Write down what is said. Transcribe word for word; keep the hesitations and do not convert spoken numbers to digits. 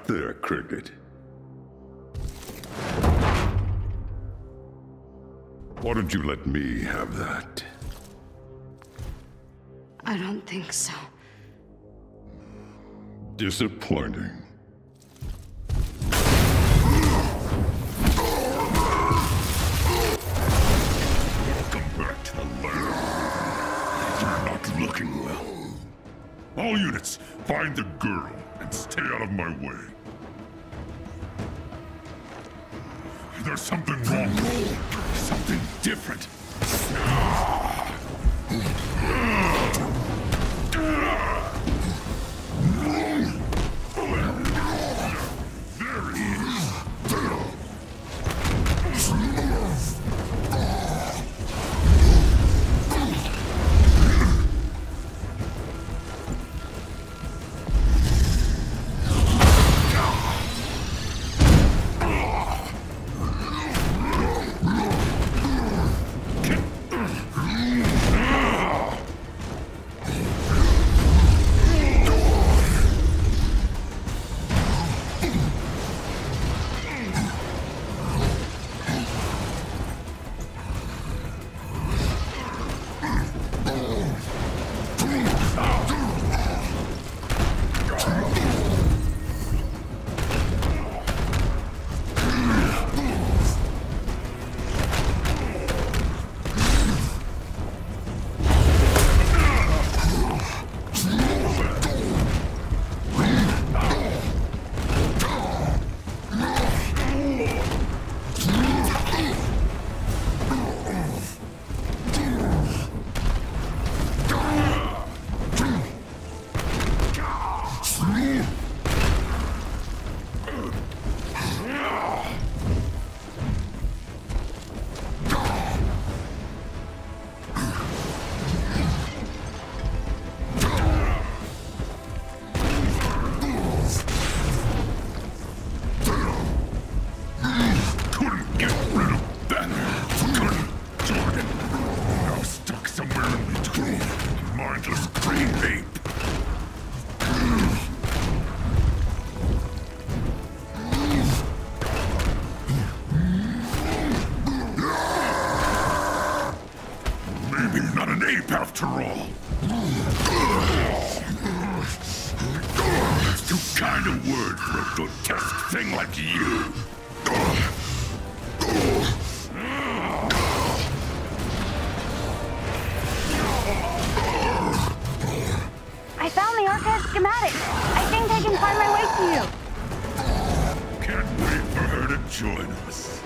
there, Cricket. Why don't you let me have that? I don't think so. Disappointing. Welcome back to the lab. You're not looking well. All units, find the girl and stay out of my way. There's something wrong. Something different. There he is. After all, it's too kind a word for a grotesque thing like you. I found the archive schematic. I think I can find my way to you. Can't wait for her to join us.